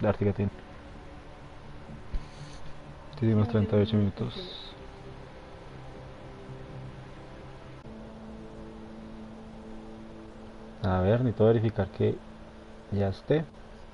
de Artigatín. Hicimos 38 minutos. A ver, necesito verificar que ya esté.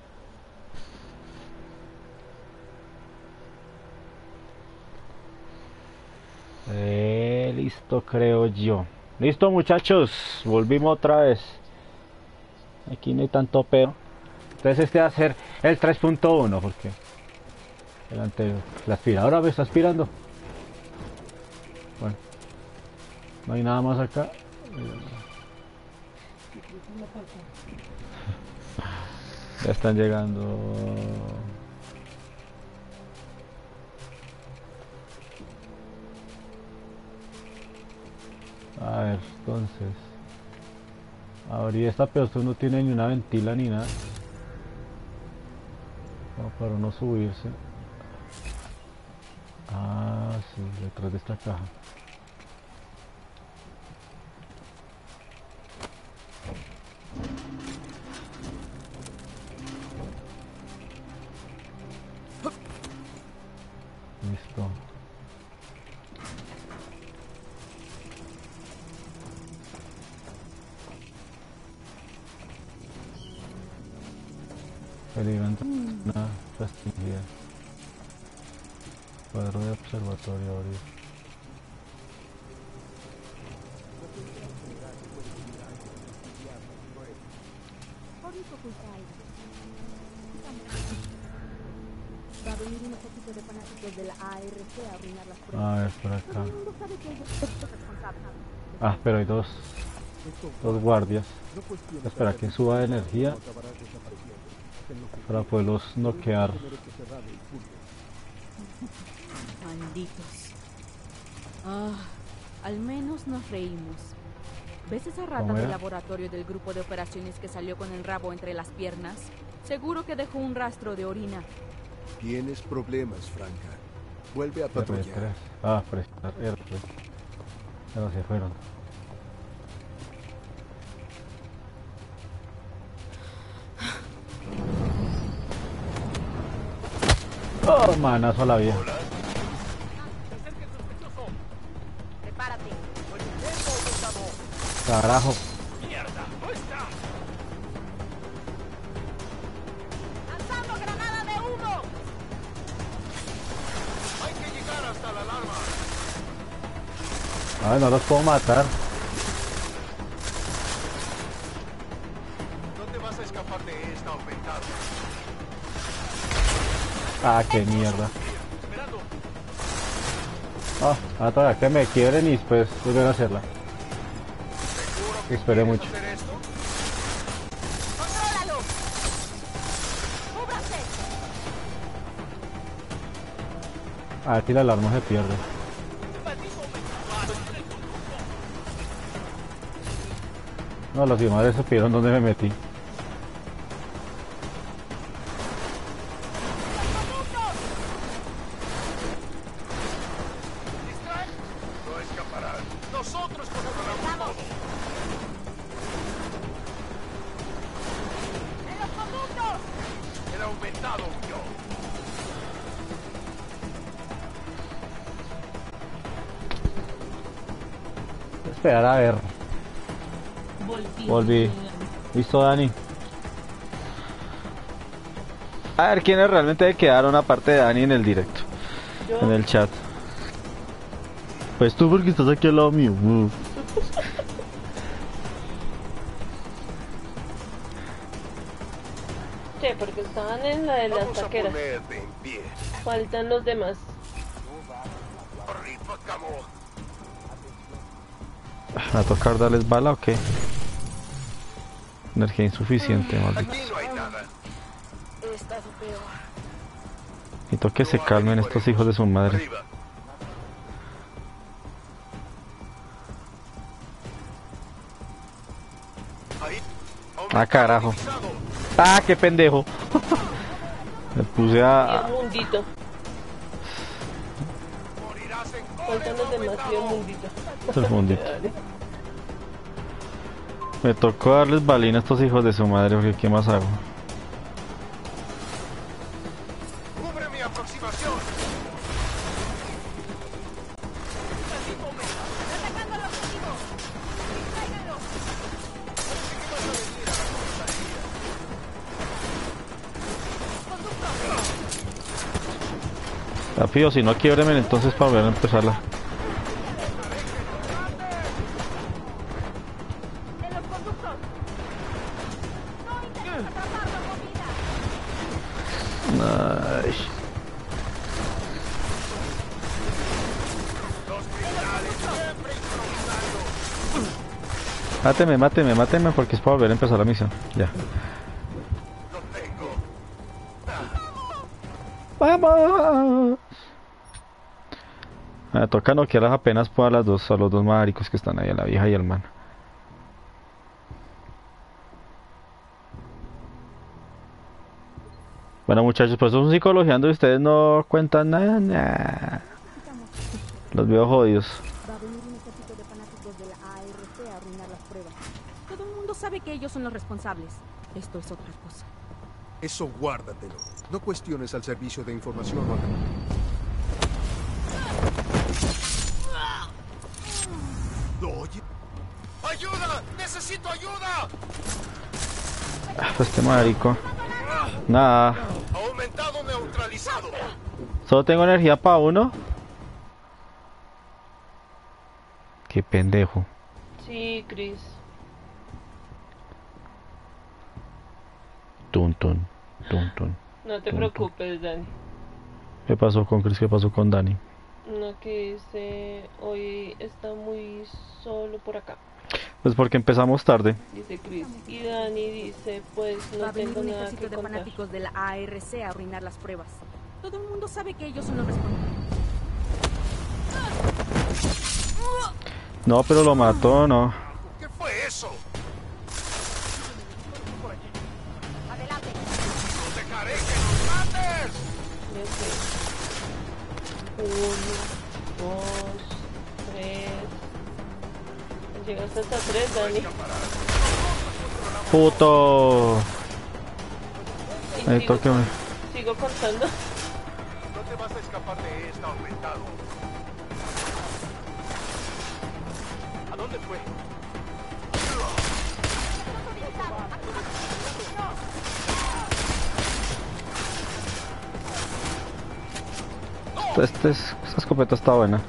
Listo, creo yo. Listo, muchachos, volvimos otra vez. Aquí no hay tanto pedo. Entonces este va a ser el 3.1 porque el anterior. La aspiradora me está aspirando. Bueno, no hay nada más acá. Ya están llegando. A ver, entonces abrir esta, pero esto no tiene ni una ventila ni nada. Como para no subirse. Ah, sí, detrás de esta caja. Listo. Peligro una restringida. Cuadro de observatorio abrir. Va a venir un ejército de fanáticos de la ARC a arruinar las pruebas. A ver, por acá. Todo el mundo sabe que ellos son los responsables. Ah, pero hay dos guardias. Espera que suba de energía para poderlos noquear. Malditos. Ah, al menos nos reímos. ¿Ves esa rata ¿Cómo del era? laboratorio del grupo de operaciones que salió con el rabo entre las piernas? Seguro que dejó un rastro de orina. Tienes problemas, Franca. Vuelve a patrullar. R3. Ah, prestar R3. Pero se fueron. Oh, manazo a la vieja. Prepárate. Carajo. ¡Lanzando granada de humo! Hay que llegar hasta la alarma. Ay, no los puedo matar. No te vas a escapar de esta aumentada. Ah, qué mierda. Esperando. Ah, todavía que me quiebren y después volver a hacerla. ¿Seguro que Esperé quieres mucho. hacer esto? ¡Contrólalo! ¡Cúbrase! Ah, aquí la alarma se pierde. No, los madres supieron dónde me metí. No escaparán. Nosotros controlamos todo. ¡En los conductos! El aumentado huyó. Esperar a ver. Volví. Listo, Dani. A ver quiénes realmente quedaron aparte de Dani en el directo. En el chat. Pues tú porque estás aquí al lado mío. Sí, porque estaban en la de las Vamos a taqueras. ponerte en pie. Faltan los demás. Arriba, camo. ¿Me va a tocar darles bala o qué? Energía insuficiente, maldito. Aquí no hay nada. He estado peor. Necesito que se calmen estos hijos de su madre. Arriba. Ahí. Ah, carajo. Ah, qué pendejo. Me puse Y a... el mundito. Morirás en Faltan los demás y el mundito. el mundito. Me tocó darles balina a estos hijos de su madre, porque ¿qué más hago? activación! ¡Atacando al objetivo! ¡Tráiganlo! Rápido, si no quiebremen entonces para volver a empezarla. ¡En los conductos! ¡No intenten atraparlo con vida! Ay. Máteme porque es para volver a empezar la misión. Ya. ¡Lo tengo! ¡Vamos! Me toca noquearlas apenas por a los dos maricos que están ahí, a la vieja y el man. Bueno muchachos, pues son psicologiando y ustedes no cuentan nada. Los veo jodidos. Va a venir un ejército de fanáticos de la ARC a arruinar las pruebas. Todo el mundo sabe que ellos son los responsables. Esto es otra cosa. Eso guárdatelo. No cuestiones al servicio de información o ¿Lo oye? ¡Ayuda! ¡Necesito ayuda! Este marico. Nada. Aumentado neutralizado. Solo tengo energía para uno. Qué pendejo. Sí, Chris. Tun. No te preocupes, Dani. ¿Qué pasó con Chris? ¿Qué pasó con Dani? No, que dice, hoy está muy solo por acá, Pues porque empezamos tarde. dice Chris. Y Dani dice, pues Va no a venir tengo un nada ejército que de contar. fanáticos de la ARC a arruinar las pruebas. Todo el mundo sabe que ellos son los responsables. No, pero lo mató, no. ¿Qué fue eso? ¡Los dejaré que nos mates! Dice, 1, 2, 3. Llegaste hasta 3, Dani. Puto. Y Necesito que me... sigo contando. No te vas a escapar de esta, aumentado. ¿A dónde fue? Esta escopeta está buena.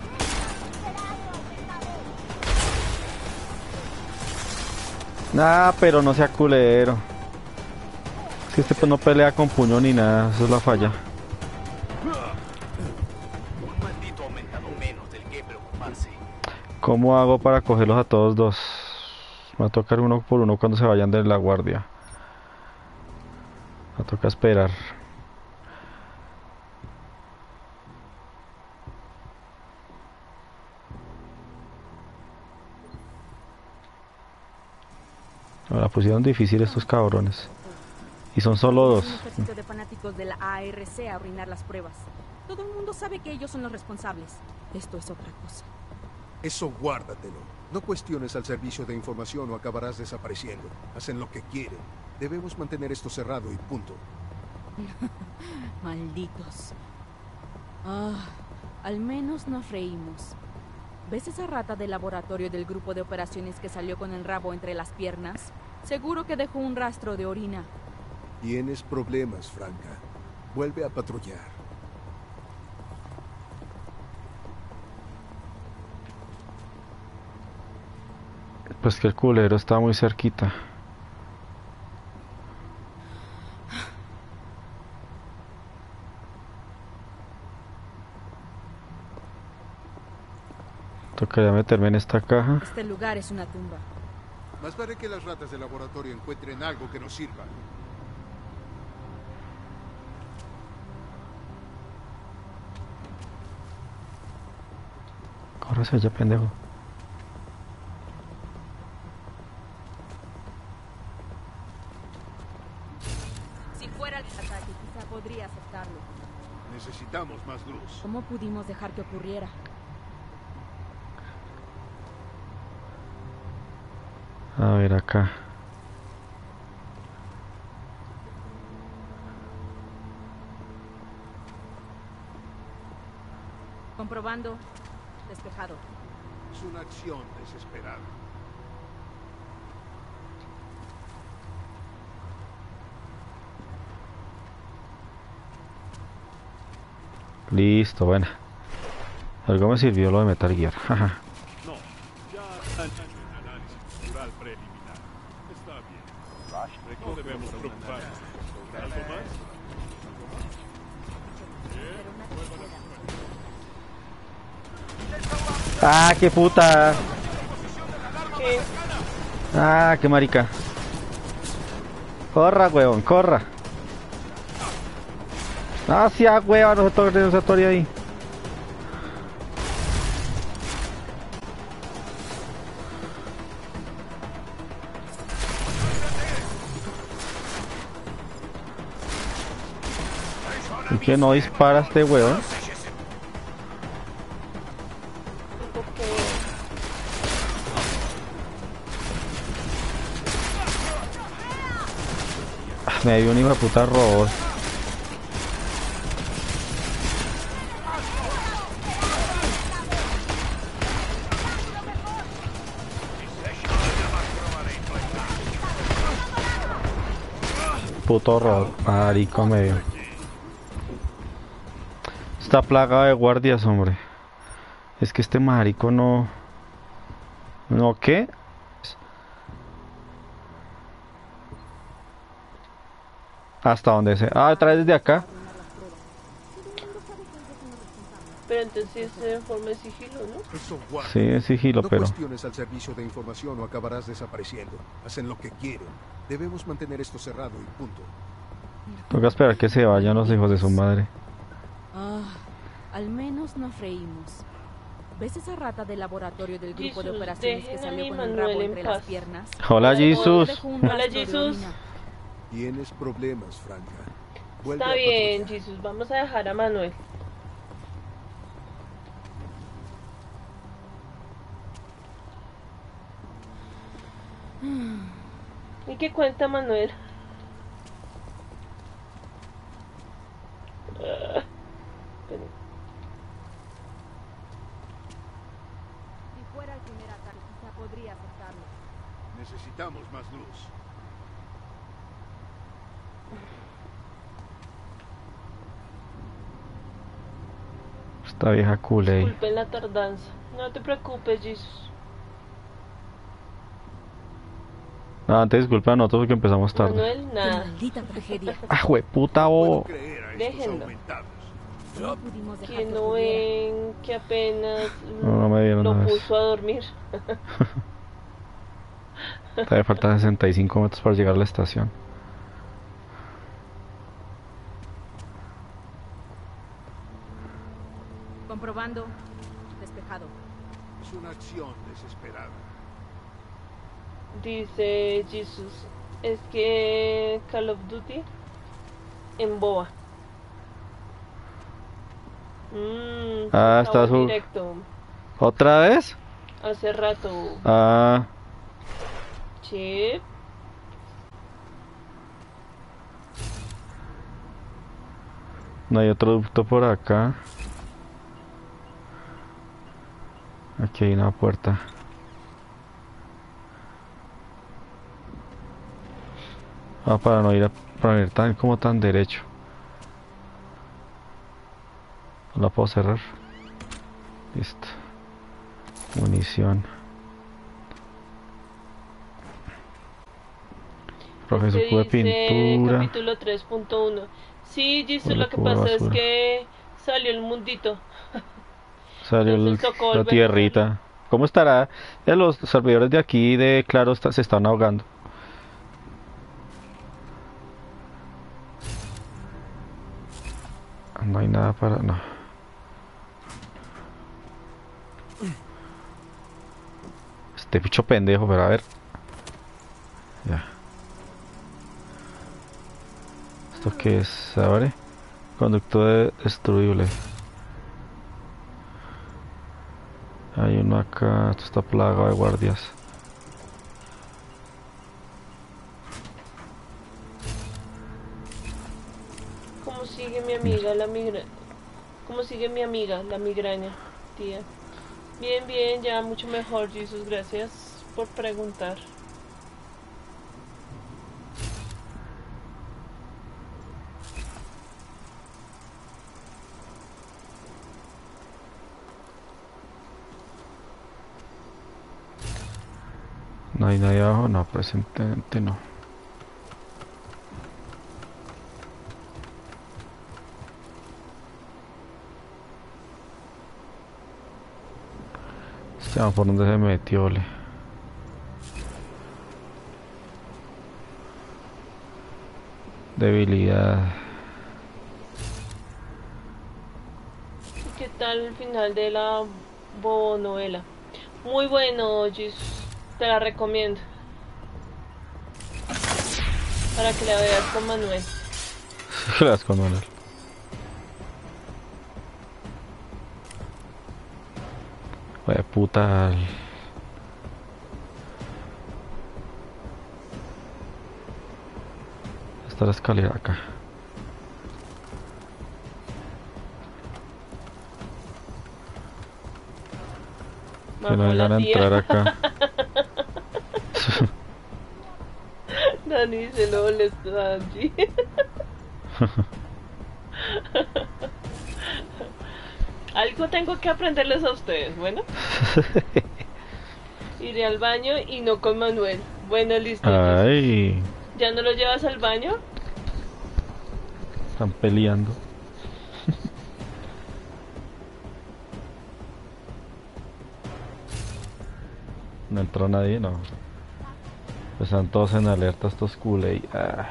Nah, pero no sea culero. Es que este pues no pelea con puño ni nada, eso es la falla. Un maldito aumentado menos del que preocuparse. ¿Cómo hago para cogerlos a todos dos? Me va a tocar uno por uno cuando se vayan de la guardia. Me toca esperar. Me la pusieron difícil estos cabrones. Y son solo Un dos. ejército de fanáticos de la ARC a arruinar las pruebas. Todo el mundo sabe que ellos son los responsables. Esto es otra cosa. Eso guárdatelo. No cuestiones al servicio de información o acabarás desapareciendo. Hacen lo que quieren. Debemos mantener esto cerrado y punto. Malditos. Ah, al menos nos reímos. ¿Ves esa rata del laboratorio del grupo de operaciones que salió con el rabo entre las piernas? Seguro que dejó un rastro de orina. Tienes problemas, Franca. Vuelve a patrullar. Pues que el culero está muy cerquita. Tocaría meterme en esta caja. Este lugar es una tumba. Más vale que las ratas del laboratorio encuentren algo que nos sirva. Córrese ya, pendejo. Si fuera el ataque, quizá podría aceptarlo. Necesitamos más luz. ¿Cómo pudimos dejar que ocurriera? A ver acá. Comprobando. Despejado. Es una acción desesperada. Listo, bueno. Algo me sirvió lo de Metal Gear. Jaja. No, ya han hecho un análisis cultural preliminar. Está bien. No debemos preocuparnos. ¿Algo más? Ah, qué puta. ¿Qué? Ah, qué marica. Corra, huevón, corra. Ah, sí, ah, hueva, no se tore ahí. ¿Y que no dispara este huevón? Porque Me dio un hijo de puta robot. Puto robot, marico medio. Está plagado de guardias, hombre. Es que este marico no... ¿No qué? ¿Hasta dónde se...? Ah, otra vez desde acá. pero entonces es en forma de sigilo, ¿no? Eso guarda. Sí, es sigilo, No pero... cuestiones al servicio de información o acabarás desapareciendo. Hacen lo que quieren. Debemos mantener esto cerrado y punto. Toca esperar que se vayan los hijos de su madre. Ah, al menos nos reímos. ¿Ves esa rata del laboratorio del grupo de Jesús, operaciones que dejen a salió mi con el Manuel rabo en entre paz. las piernas? Hola, Hola, Jesus. Dejó un Hola, rastro de Jesus. orina. Tienes problemas, Franca. Vuelve Está a bien, patrullar. Jesús, vamos a dejar a Manuel. ¿Y qué cuenta Manuel? Espera. Si fuera el primer ataque, quizá podría aceptarlo. Necesitamos más luz. Esta vieja culé. Disculpen la tardanza. No te preocupes, Jesús. Ah, antes disculpa a nosotros porque empezamos tarde. Manuel, ¡Qué nada. maldita tragedia! Ah, jueputa, No bobo. puedo creer a estos Déjenlo. aumentados. No pudimos dejar Que que no ocurriera. ven que apenas No me dieron lo nada de puso a dormir. Todavía faltan 65 metros para llegar a la estación. Comprobando. Despejado. Es una acción desesperada. Dice Jesús, es que Call of Duty emboba. Ah, acabó está el su- directo ¿Otra vez? hace rato. Ah, Chip. no hay otro ducto por acá. Aquí hay una puerta. Ah, para no ir para no ir tan como tan derecho. No la puedo cerrar. Listo. Munición. Profe, su Este cubo de dice pintura. capítulo 3.1. Sí, Jesús, Bueno, lo que cubo de pasa es basura. que salió el mundito. Salió Entonces tocó la volver a tierrita. ¿Cómo estará? Los servidores de aquí de Claro se están ahogando. No hay nada para... No. Este bicho pendejo, pero a ver. Ya. ¿Esto qué es? ¿Se abre? Conducto destruible. Hay uno acá. Esto está plagado de guardias. ¿Cómo sigue mi amiga la migra? ¿Cómo sigue mi amiga, la migraña, tía? Bien, bien, ya mucho mejor, Jesús. Gracias por preguntar. No hay nadie abajo, no, presentemente no. ¿Por dónde se metió, ole? Debilidad. ¿Qué tal el final de la bobonovela? Muy bueno, Jesús. Te la recomiendo. Para que la veas con Manuel. Gracias con Manuel. Vaya puta. Está la escalera acá. Que no vengan a entrar acá. Dani se lo molestó a Angie. Algo tengo que aprenderles a ustedes, bueno. Iré al baño y no con Manuel. Bueno, listo. Ay. ¿Ya no lo llevas al baño? Están peleando. No entró nadie, no. Están todos en alerta estos culés.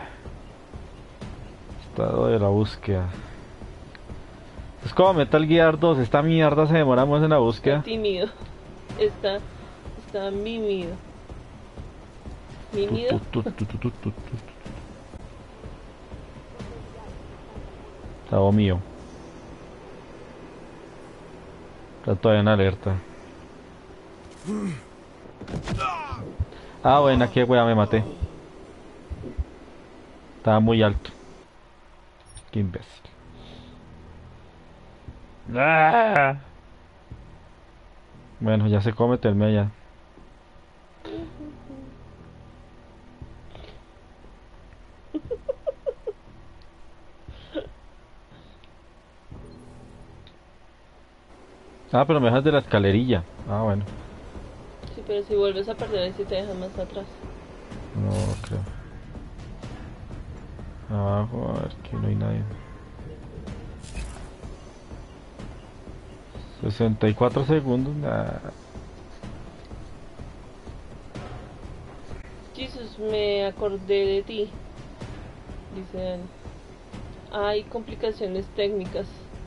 Estado de la búsqueda. Es como Metal Gear 2. Esta mierda se demora más en la búsqueda. Está tímido. Está mimido. ¿Mimido? Estado mío. Está todavía en alerta. Ah, bueno, aquí wea me maté. Estaba muy alto. Qué imbécil. ¡Ah! Bueno, ya sé cómo meterme allá. Ah, pero me dejas de la escalerilla. Ah, bueno. Sí, pero si vuelves a perder ahí sí te dejas más atrás. No creo. Abajo, a ver que no hay nadie. 64 segundos, nada. Jesús, me acordé de ti. Dice Dani. Hay complicaciones técnicas.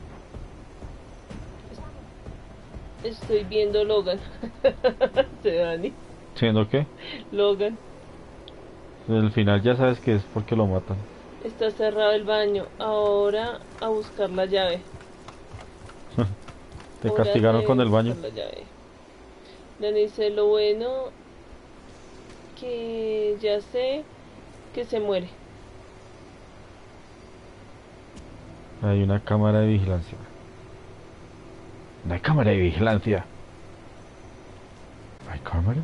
Estoy viendo Logan. Dice Dani. ¿Siendo qué? Logan. Al final ya sabes que es porque lo matan. Está cerrado el baño. Ahora a buscar la llave. Te Hora castigaron de con el baño. buscar la llave. Dani dice, lo bueno que ya sé que se muere. Hay una cámara de vigilancia. No hay cámara de vigilancia. ¿Hay cámara?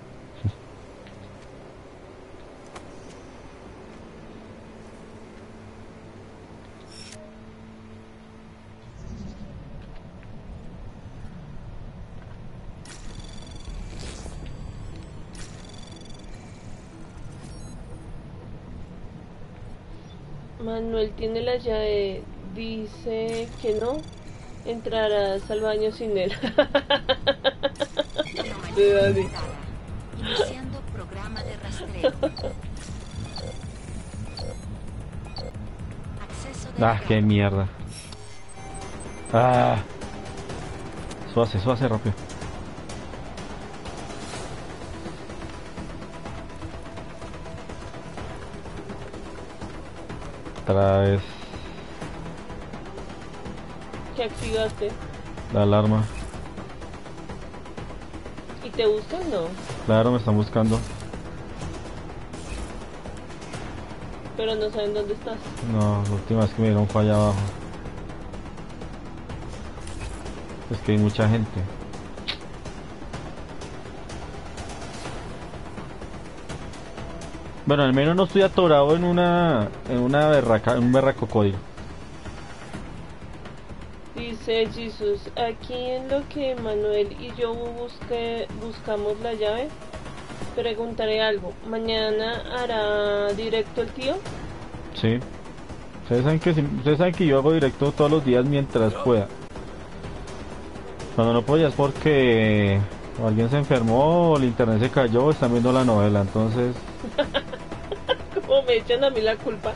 Manuel tiene la llave. Dice que no. Entrarás al baño sin él. De Dani. Iniciando programa de rastreo. Acceso de Ah, qué mierda. Ah. Suace rápido. Otra vez ¿Qué activaste? la alarma. ¿Y te buscan? No. Claro, me están buscando. Pero no saben dónde estás. No, la última vez que me dieron fue allá abajo. Es que hay mucha gente. Bueno, al menos no estoy atorado en una berraca, en un berraco código. Dice Jesús, aquí en lo que Manuel y yo buscamos la llave, preguntaré algo. ¿Mañana hará directo el tío? Sí. Ustedes saben que yo hago directo todos los días mientras pueda. Cuando no puedo ya es porque o alguien se enfermó, o el internet se cayó, o están viendo la novela, entonces... Como me echan a mí la culpa.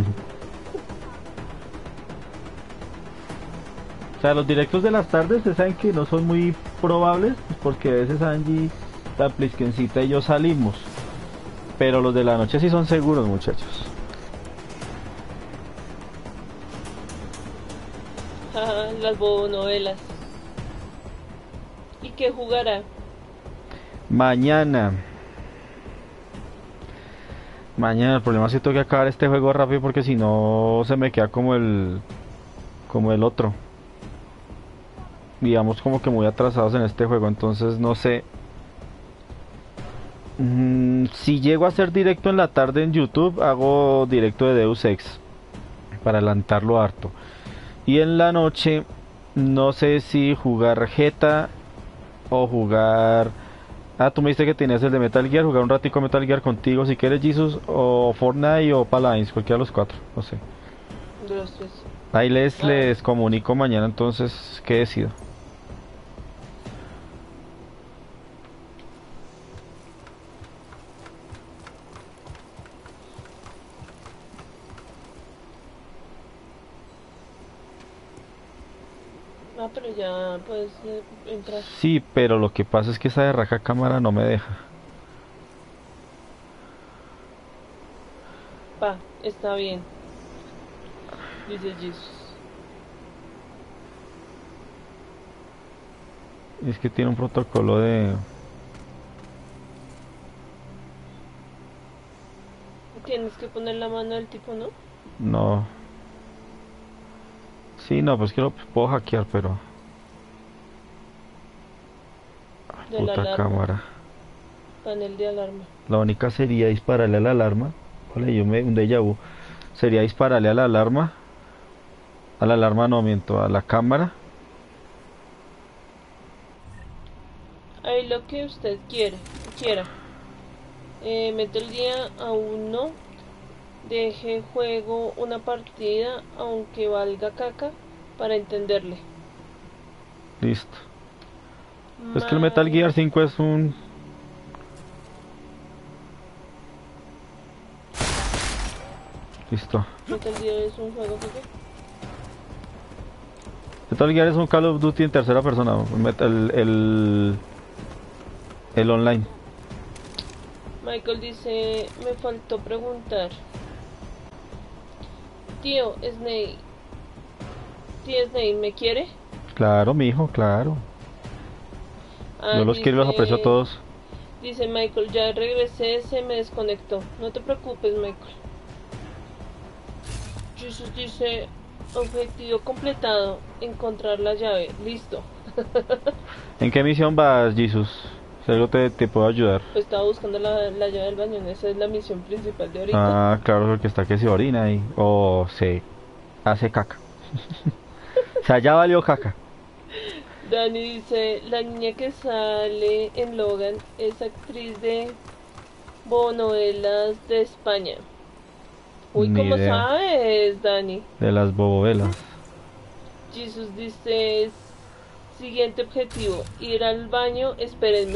O sea, los directos de las tardes, ustedes saben que no son muy probables, pues porque a veces Angie, la Pliskencita y yo salimos. Pero los de la noche sí son seguros, muchachos. Las bobonovelas. ¿Y qué jugará? Mañana, el problema es que tengo que acabar este juego rápido porque si no se me queda como el otro. Digamos como que muy atrasados en este juego, entonces no sé. Si llego a hacer directo en la tarde en YouTube, hago directo de Deus Ex para adelantarlo harto. Y en la noche no sé si jugar Jetta o jugar... Ah, tú me dijiste que tenías el de Metal Gear, jugar un ratico Metal Gear contigo si quieres, Jesus, o Fortnite o Paladins, cualquiera de los cuatro, no sé. De los tres. Ahí les comunico mañana entonces qué decido. Ah, pero ya puedes entrar. Sí, pero lo que pasa es que esa de raja cámara no me deja. Va, está bien. Dice Jesus. Es que tiene un protocolo de... Tienes que poner la mano del tipo, ¿no? No. Sí, no, pues que lo puedo hackear, pero... De la Puta alarma. cámara. Panel de alarma. La única sería dispararle a la alarma. Vale, un déjà vu. Sería dispararle a la alarma. A la alarma no, miento, a la cámara. Ahí lo que usted quiera. Mete el día aún no. Deje juego una partida aunque valga caca para entenderle. Listo. Es que el Metal Gear 5 es un... Listo. Metal Gear es un juego que qué? Metal Gear es un Call of Duty en tercera persona. El online. Michael dice, me faltó preguntar. Tío Snake, ¿me quiere? Claro, mi hijo, claro. Yo los quiero y los aprecio a todos. Dice Michael, ya regresé, se me desconectó. No te preocupes, Michael. Jesus dice, objetivo completado, encontrar la llave. Listo. ¿En qué misión vas, Jesus? Si algo te puedo ayudar. Pues estaba buscando la llave del baño, esa es la misión principal de ahorita. Ah, claro, porque está que se orina ahí. O se hace caca. O sea, ya valió caca. Dani dice, la niña que sale en Logan es actriz de bonovelas de España. Uy, Ni ¿cómo idea. sabes, Dani? De las bobovelas. Jesus dice, siguiente objetivo, ir al baño, espérenme.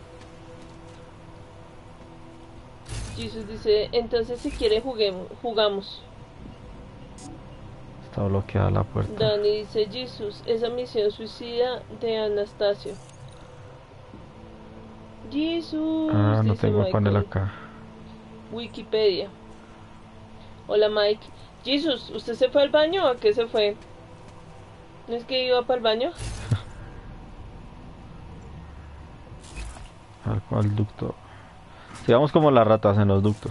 Jesus dice, entonces si quiere jugamos. Está bloqueada la puerta. Dani dice, Jesus, esa misión suicida de Anastasio. Jesus, Ah, no dice tengo el panel Michael. acá. Wikipedia. Hola Mike. Jesus, ¿usted se fue al baño o a qué se fue? ¿No es que iba para el baño? Al ducto. Sigamos como las ratas en los ductos.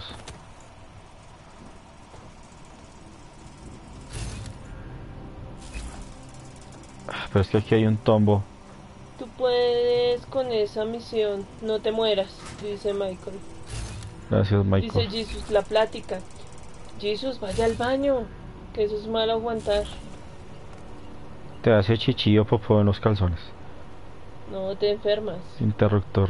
pero es que aquí hay un tombo. Tú puedes con esa misión, no te mueras, dice Michael. Gracias, Dice Michael. Jesus, la plática. Jesus, vaya al baño, que eso es malo aguantar. Te hace chichillo popó en los calzones. No te enfermas. Interruptor.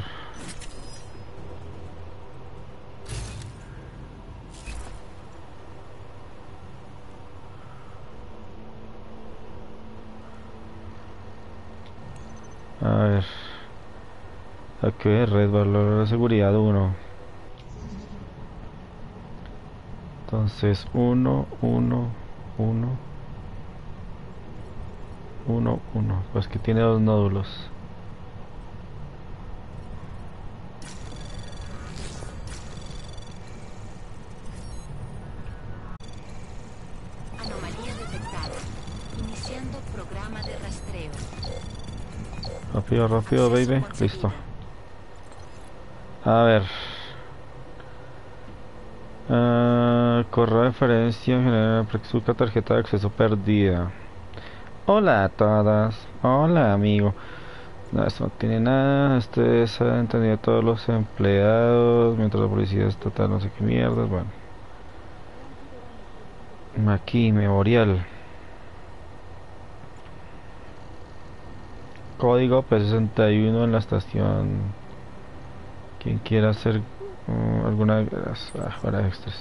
A ver. Aquí red, valor de seguridad 1. Entonces 1, 1, 1, 1, 1. Pues que tiene dos nódulos. Anomalía detectada. Iniciando programa de rastreo. Rápido, rápido, baby. Listo. A ver. Correo de referencia general Prexuca, tarjeta de acceso perdida. Hola a todas. Hola, amigo. No, esto no tiene nada. Este se ha entendido a todos los empleados. Mientras la policía estatal no sé qué mierdas. Bueno. Aquí, memorial. Código P61 en la estación. Quien quiera hacer alguna de las horas extras.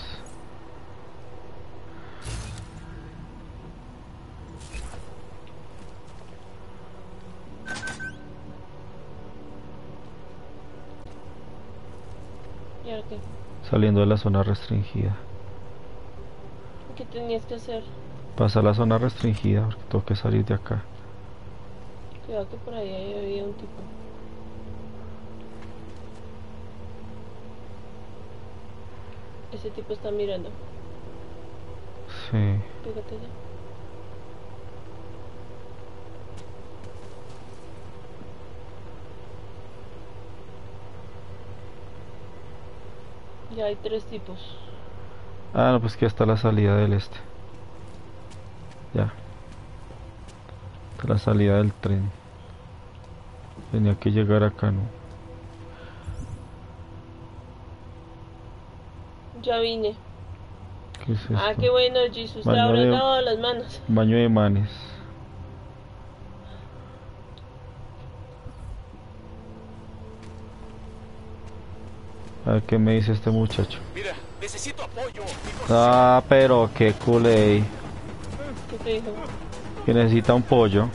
¿Y ahora qué? Saliendo de la zona restringida. ¿Qué tenías que hacer? Pasa a la zona restringida porque tengo que salir de acá. Cuidado que por ahí había un tipo. Ese tipo está mirando. Sí. Pégate ya. Ya hay 3 tipos. Ah, no, pues que hasta la salida del este. Ya. Hasta la salida del tren. Tenía que llegar acá, ¿no? Ya vine. ¿Qué es esto? Ah, qué bueno, Jesus. Te Baño habrás de- lavado las manos. Baño de manes. A ver qué me dice este muchacho. Mira, necesito apoyo. Ah, pero qué culé. ¿Qué te dijo? Que necesita un pollo.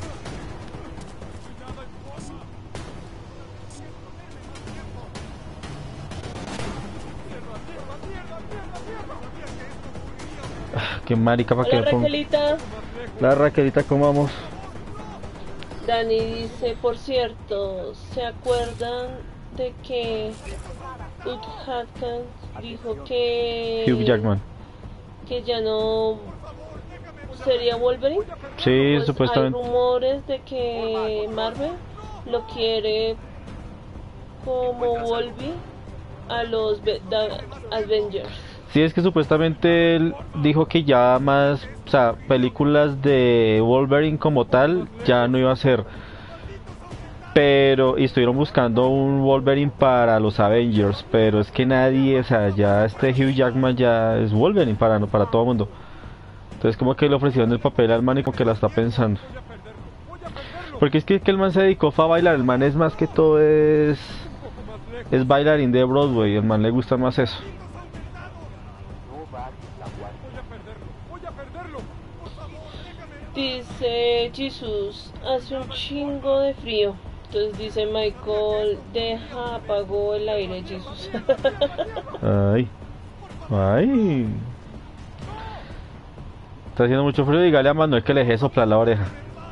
Ah, qué marica para Hola, que ponga. Raquelita. La Raquelita, ¿cómo vamos? Dani dice, por cierto, ¿se acuerdan de que Hugh Jackman dijo que Hugh Jackman. que ya no sería Wolverine? Sí, Pues supuestamente. hay rumores de que Marvel lo quiere como Wolverine a los Avengers. Sí, es que supuestamente él dijo que ya más, o sea, películas de Wolverine como tal ya no iba a ser. Pero, y estuvieron buscando un Wolverine para los Avengers, pero es que nadie, o sea, ya este Hugh Jackman ya es Wolverine para todo el mundo. Entonces como que le ofrecieron el papel al man y como que la está pensando. Porque es que el man se dedicó a bailar, el man es más que todo es bailarín de Broadway, el man le gusta más eso. Dice Jesus, hace un chingo de frío. Entonces dice Michael, deja, apagó el aire, Jesus. Ay, ay. Está haciendo mucho frío, dígale a Manuel que le deje soplar la oreja.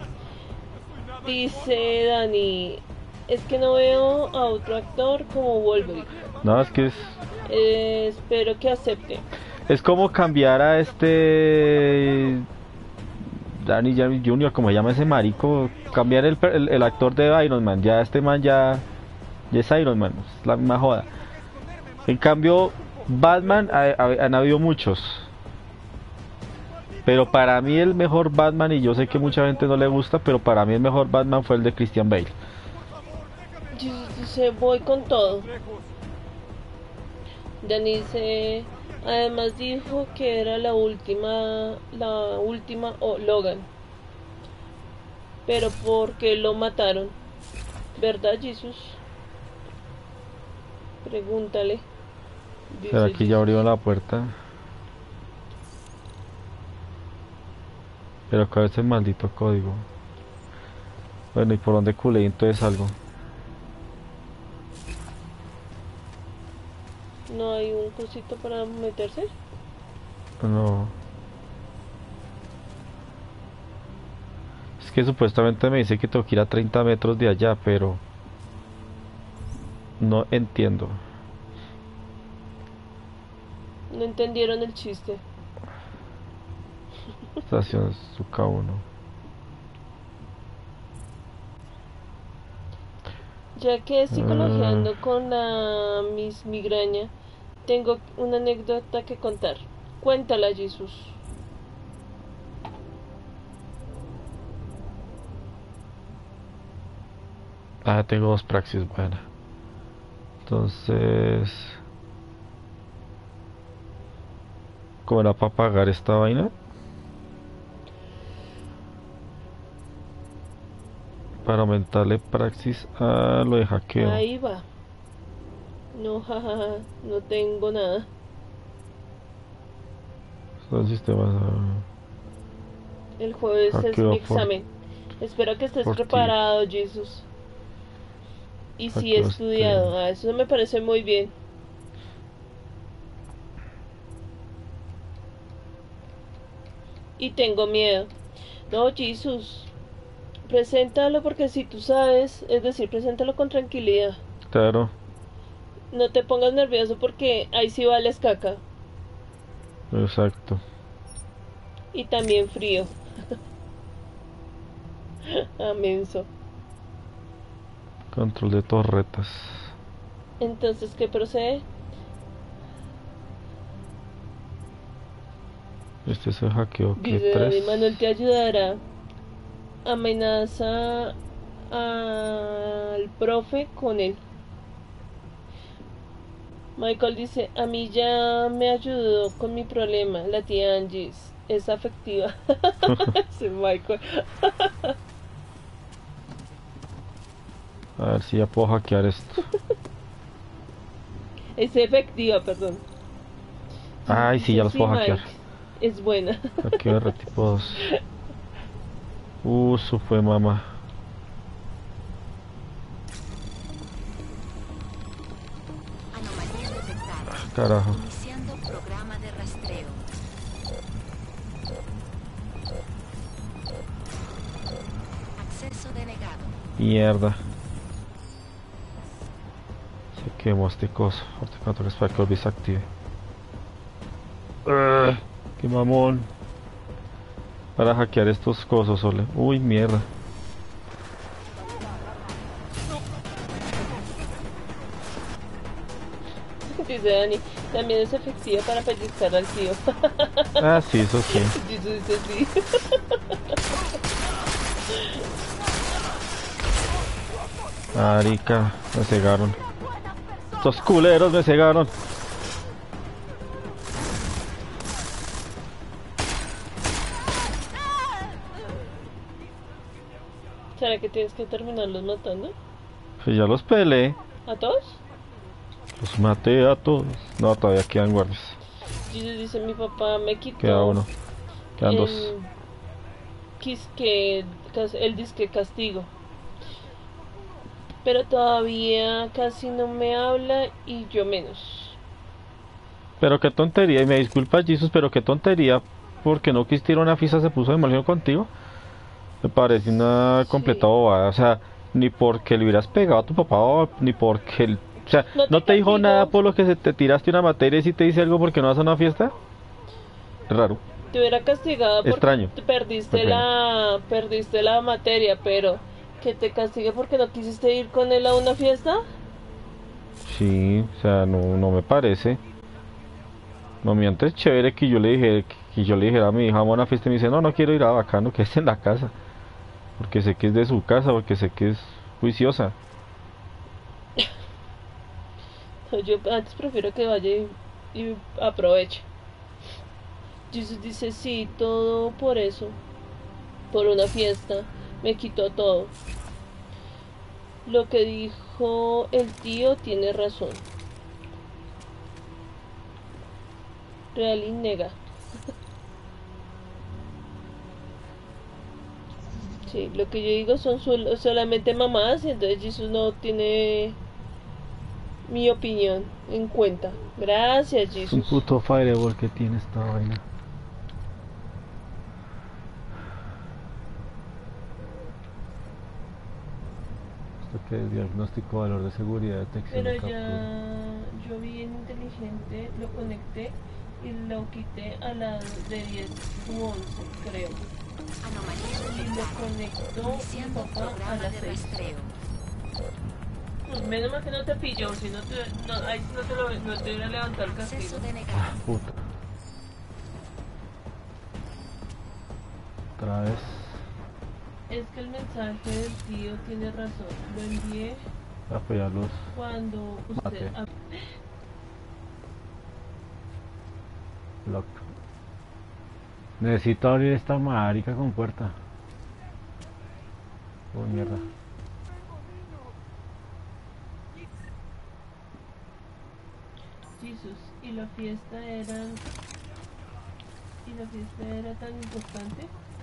Dice Dani, es que no veo a otro actor como Wolverine. No, es que Espero que acepte. es como cambiar a este Danny Jr., como se llama ese marico, cambiar el actor de Iron Man, ya este man ya es Iron Man, es la misma joda. En cambio, Batman han habido muchos, Pero para mí el mejor Batman, y yo sé que mucha gente no le gusta, pero para mí el mejor Batman fue el de Christian Bale. Dice, voy con todo. Dani dice, además dijo que era la última Logan. Pero porque lo mataron, ¿verdad, Jesus? Pregúntale. Pero aquí ya abrió la puerta. Pero acá es el maldito código. Bueno, ¿y por dónde culé? Entonces algo. ¿No hay un cosito para meterse? No. Es que supuestamente me dice que tengo que ir a 30 metros de allá, pero... no entiendo. No entendieron el chiste. Estación Suka 1. Ya que psicologiando con la migraña, tengo una anécdota que contar. Cuéntala, Jesús. Ah, tengo 2 praxis, bueno. Entonces... ¿cómo era para pagar esta vaina? Para aumentarle praxis a lo de hackeo. Ahí va. No, jajaja, no tengo nada. Son sistemas... El jueves es hackeo mi examen. Espero que estés preparado, Jesús. Y si he estudiado. Ah, eso me parece muy bien. Y tengo miedo. No, Jesús. Preséntalo porque si tú sabes, es decir, preséntalo con tranquilidad. Claro. No te pongas nervioso porque ahí sí vales caca. Exacto. Y también frío. Amenso. Control de torretas. Entonces, ¿qué procede? Este es el hackeo. Dice David, Manuel te ayudará. Amenaza al profe con él. Michael dice, a mí ya me ayudó con mi problema. La tía Angie es afectiva. Sí, Michael. A ver si ya puedo hackear esto. Es efectiva, perdón. Ay, sí, ya los puedo hackear. Mike, es buena. Hackeo R tipo 2. Eso fue mamá. Anomalía detectada. Carajo. Iniciando programa de rastreo. Acceso denegado. Mierda. Se quemó este coso. Ahorita cuánto que es para que lo desactive. Qué mamón. Para hackear estos cosos, Ole. Uy, mierda. Dice Dani, también es efectiva para pellizcar al tío. Ah, sí, eso sí. Dice sí. Marica, me cegaron. Estos culeros me cegaron. ¿Será que tienes que terminarlos matando? Pues ya los peleé. ¿A todos? Los maté a todos. No, todavía quedan guardias. Dice mi papá me quitó. Queda uno. Quedan dos. El disque castigo. Pero todavía casi no me habla y yo menos. Pero qué tontería, y me disculpa Jesus, pero qué tontería, porque no quisieron una fiesta se puso de mal genio contigo. Me parece una completa bobada, o sea, ni porque le hubieras pegado a tu papá, ni porque o sea, no te dijo nada por lo que se te tiraste una materia y si te dice algo porque no vas a una fiesta. Raro. Te hubiera castigado porque extraño. Perdiste la materia, pero que te castigue porque no quisiste ir con él a una fiesta. Sí, o sea, no me parece. No, mi antes es chévere que yo le dije Y yo le dije a mi hija, vamos a una fiesta, y me dice, no, no quiero ir a bacano, que esté en la casa. Porque sé que es de su casa, porque sé que es juiciosa. Yo antes prefiero que vaya y aproveche. Jesus dice, sí, todo por eso. Por una fiesta. Me quitó todo. Lo que dijo el tío tiene razón. Realin nega. Sí, lo que yo digo son solamente mamadas y entonces Jesus no tiene mi opinión en cuenta. Gracias, Es un Jesus. puto fireball que tiene esta vaina. Esto que es diagnóstico, valor de seguridad, detección Pero y captura. ya yo bien inteligente lo conecté y lo quité a las de 10 u 11, creo. Anomalía Y lo detectada. conectó mi Iniciando papá a programa las de 6. rastreo. Pues menos mal que no te pilló, si no ahí sí no te hubiera levantado el castigo. Acceso denegado. Ah, puta. Otra vez. Es que el mensaje del tío tiene razón. Lo envié Apoyar luz. cuando usted... Mate. Lock. Necesito abrir esta marica con puerta. Oh, mierda. Jesús, y la fiesta era tan importante.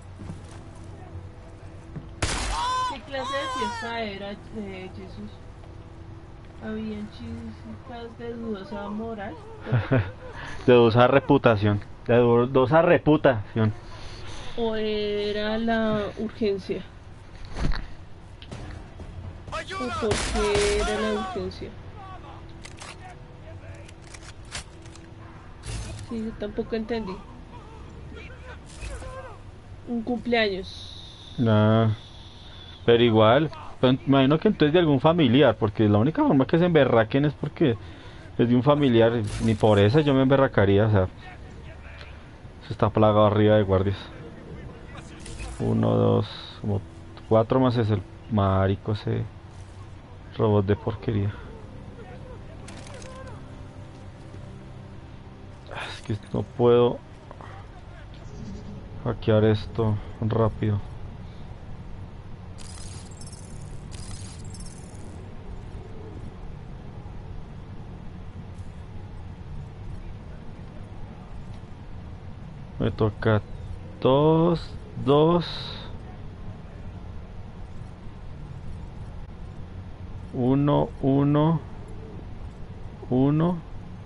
¿Qué clase de fiesta era, Jesús? Habían chicas de dudosa moral. De dudosa reputación. De dudosa reputación. ¿O era la urgencia? ¿O por qué era la urgencia? Sí, yo tampoco entendí. Un cumpleaños. Nah. Pero igual, pues, me imagino que entonces de algún familiar, porque la única forma que se emberraquen es porque es de un familiar, ni por eso yo me emberracaría, o sea, se está plagado arriba de guardias. 1, 2, como 4 más es el marico ese robot de porquería. Es que no puedo hackear esto rápido. Me toca 2, 2, 1, 1, 1.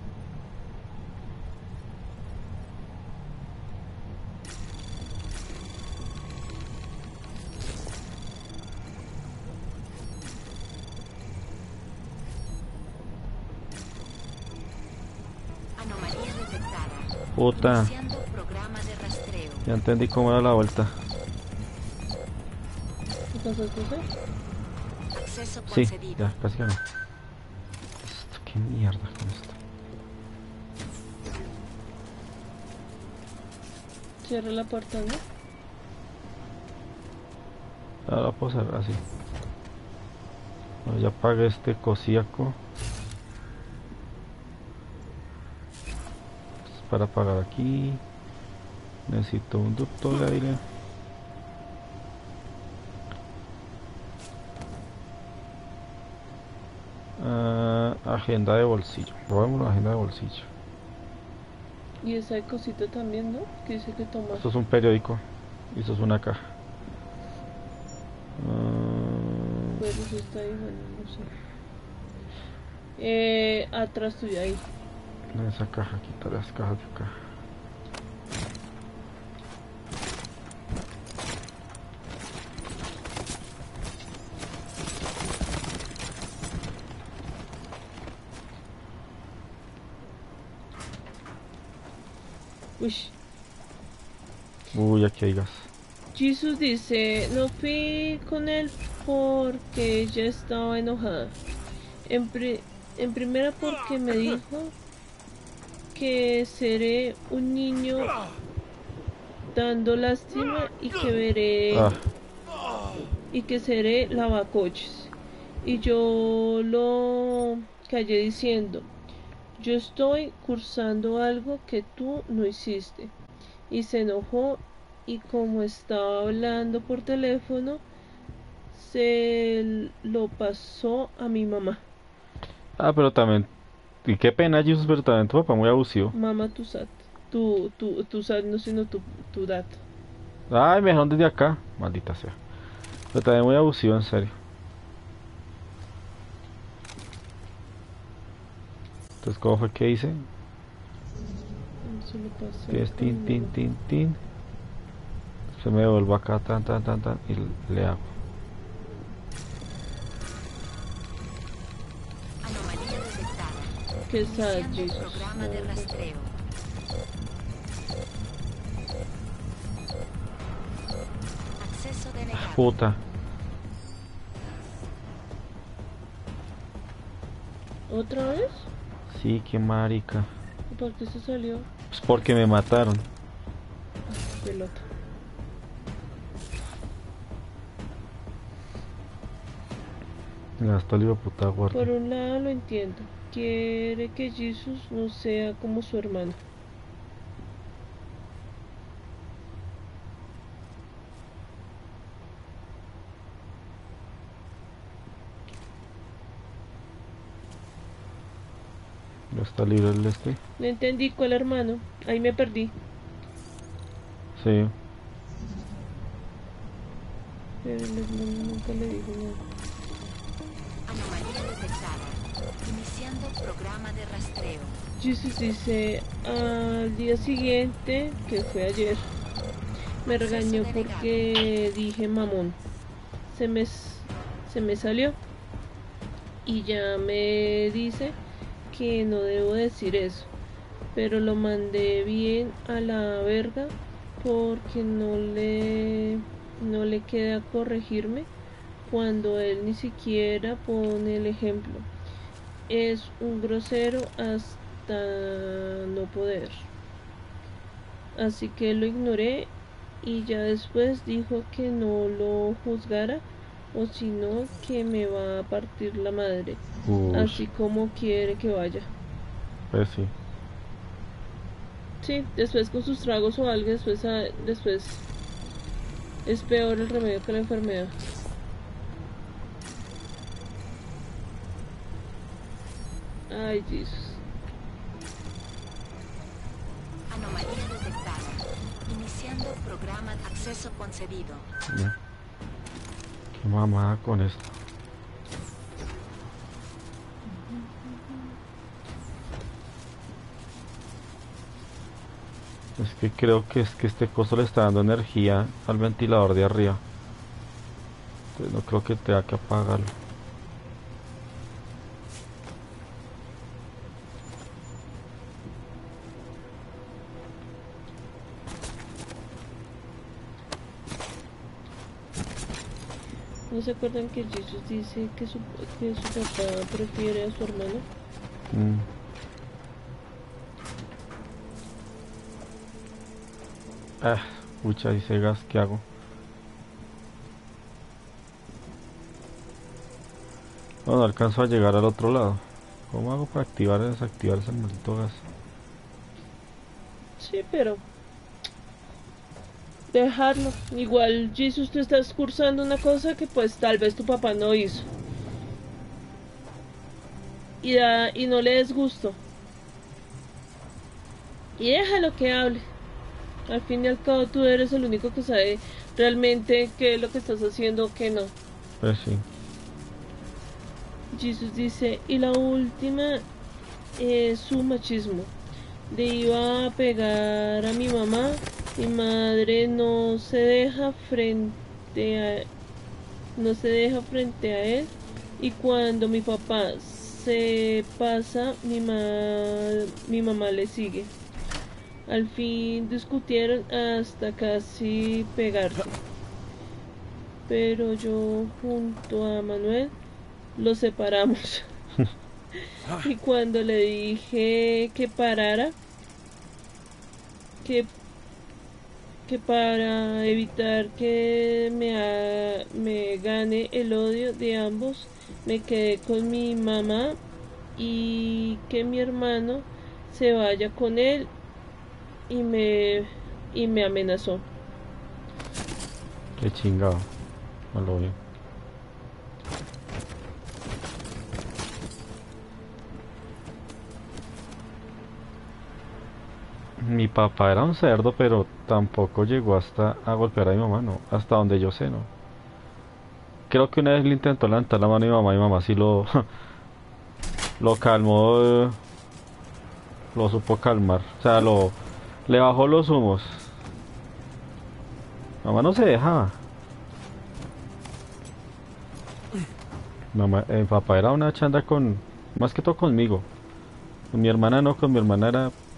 Anomalía detectada. Puta, Iniciando programa de rastreo. ya entendí cómo era la vuelta. ¿Qué pasó, José? Acceso Sí, concedido. ya, casi que no. Esto, qué mierda con esto. Cierra la puerta, ¿no? Ahora puedo hacer así. Bueno, ya apagué este cosíaco. Para apagar aquí necesito un ducto de aire. Agenda de bolsillo. Probemos la agenda de bolsillo. Y esa cosita también, ¿no? Que dice que toma. Esto es un periódico y esto es una caja. Pero eso está ahí, bueno, no sé. Atrás tuyo, ahí. Esa caja, quitar las cajas de acá. Uy. Aquí hay gas. Jesus dice, no fui con él porque ella estaba enojada. En primera porque me dijo que seré un niño dando lástima y que veré Ah, y que seré lavacoches. Y yo lo callé diciendo, yo estoy cursando algo que tú no hiciste. Y se enojó y como estaba hablando por teléfono, se lo pasó a mi mamá. pero también, y qué pena, Jesus, pero también tu papá muy abusivo. Mamá, tu SAT. Tu SAT no, sino tu dato. Ay, me dejaron desde acá, maldita sea. Pero también muy abusivo, en serio. Entonces, ¿cómo fue que hice? Se lo pasé Que es a tin, mi tin, mamá. tin, tin. Se me devuelvo acá, tan, tan, tan, tan, y le hago. Anomalía detectada. ¿Qué SAT, Iniciando Jesus? programa de rastreo. Acceso denegado. Puta. ¿Otra vez? Sí, qué marica. ¿Y por qué se salió? Pues porque me mataron. Pelota. Me gastó el hijo de puta Por guardia. un lado lo entiendo. Quiere que Jesus no sea como su hermano. Ya está libre el este. No entendí cuál hermano. Ahí me perdí. Sí. Pero el hermano nunca le dijo nada. Anomalía detectada. Iniciando programa de rastreo. Jesus dice al día siguiente, que fue ayer, me regañó porque dije mamón. Se me salió. Y ya me dice que no debo decir eso. Pero lo mandé bien a la verga porque no le queda corregirme cuando él ni siquiera pone el ejemplo. Es un grosero hasta no poder. Así que lo ignoré y ya después dijo que no lo juzgara o sino que me va a partir la madre, así Uy, como quiere que vaya. pues sí. Sí, después con sus tragos o algo, después es peor el remedio que la enfermedad. Ay, Jesus. Anomalía detectada. Iniciando programa de acceso concedido. Ya. Qué mamada con esto. Es que creo que es que este coso le está dando energía al ventilador de arriba. Entonces no creo que tenga que apagarlo. ¿No se acuerdan que Jesus dice que su papá prefiere a su hermano? Mm. Pucha, dice gas, ¿qué hago? No alcanzo a llegar al otro lado. ¿Cómo hago para activar y desactivar ese maldito gas? Sí, pero dejarlo. Igual, Jesus, tú estás cursando una cosa que pues tal vez tu papá no hizo. Y no le des gusto. Y déjalo que hable. Al fin y al cabo tú eres el único que sabe realmente qué es lo que estás haciendo o qué no. Pues sí. Jesus dice, y la última es su machismo. Le iba a pegar a mi mamá. Mi madre no se deja frente a él. Y cuando mi papá se pasa, mi mamá le sigue. Al fin discutieron hasta casi pegarse. Pero yo junto a Manuel los separamos. Y cuando le dije que parara, que para evitar que me gane el odio de ambos, me quedé con mi mamá y que mi hermano se vaya con él y me amenazó. Qué chingado. No lo vi. Mi papá era un cerdo, pero tampoco llegó hasta a golpear a mi mamá, no. Hasta donde yo sé, no. Creo que una vez le intentó levantar la mano a mi mamá sí lo, lo calmó, lo supo calmar. O sea, le bajó los humos. Mamá no se dejaba. Mi papá era una chanda con, más que todo conmigo. Con mi hermana no, con mi hermana era